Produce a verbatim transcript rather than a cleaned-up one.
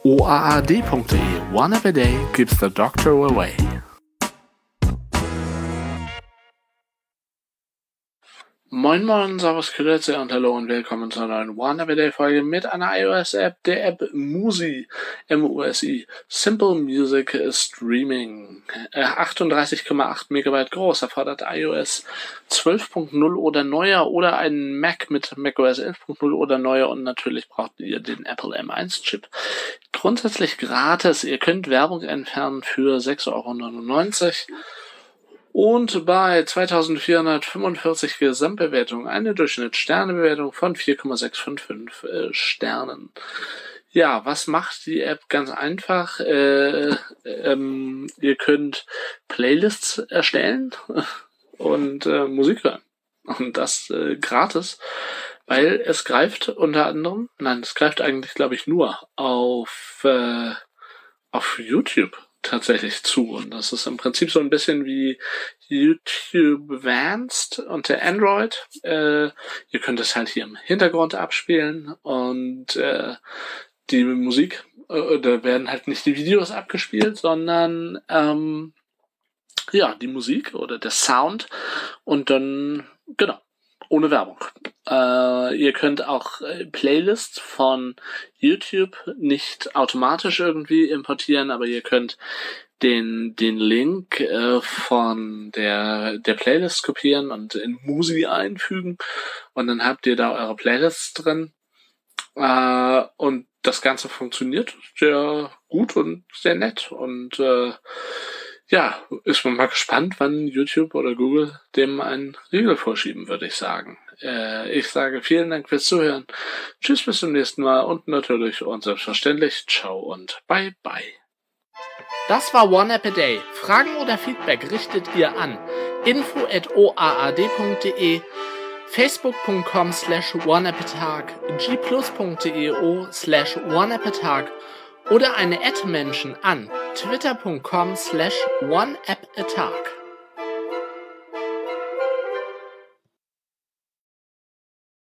o a a d punkt d e. One app a day keeps the doctor away. Moin Moin, Servus, Grüße und Hallo und willkommen zur neuen One App a Day Folge mit einer iOS-App, der App Musi, M U S I, Simple Music Streaming. Äh, achtunddreißig Komma acht Megabyte groß, erfordert iOS zwölf Punkt null oder neuer oder einen Mac mit macOS elf Punkt null oder neuer und natürlich braucht ihr den Apple M eins Chip. Grundsätzlich gratis, ihr könnt Werbung entfernen für sechs Euro neunundneunzig. Und bei zweitausendvierhundertfünfundvierzig Gesamtbewertungen eine Durchschnittssternebewertung von vier Komma sechshundertfünfundfünfzig äh, Sternen. Ja, was macht die App? Ganz einfach. Äh, ähm, ihr könnt Playlists erstellen und äh, Musik hören. Und das äh, gratis, weil es greift unter anderem, nein, es greift eigentlich, glaube ich, nur auf, äh, auf YouTube tatsächlich zu. Und das ist im Prinzip so ein bisschen wie YouTube Advanced unter Android. Äh, ihr könnt es halt hier im Hintergrund abspielen und äh, die Musik, äh, da werden halt nicht die Videos abgespielt, sondern ähm, ja, die Musik oder der Sound und dann, genau, ohne Werbung. Äh, ihr könnt auch äh, Playlists von YouTube nicht automatisch irgendwie importieren, aber ihr könnt den den Link äh, von der der Playlist kopieren und in Musi einfügen und dann habt ihr da eure Playlists drin. Äh, und das Ganze funktioniert sehr gut und sehr nett und äh, ja, ist man mal gespannt, wann YouTube oder Google dem einen Riegel vorschieben, würde ich sagen. Äh, ich sage vielen Dank fürs Zuhören. Tschüss, bis zum nächsten Mal und natürlich und selbstverständlich ciao und bye bye. Das war One App a Day. Fragen oder Feedback richtet ihr an info at o a a d punkt d e, facebook punkt com slash oneappatag, g plus punkt d e o slash oneappatag oder eine Ad-Menschen an twitter punkt com slash oneappatag.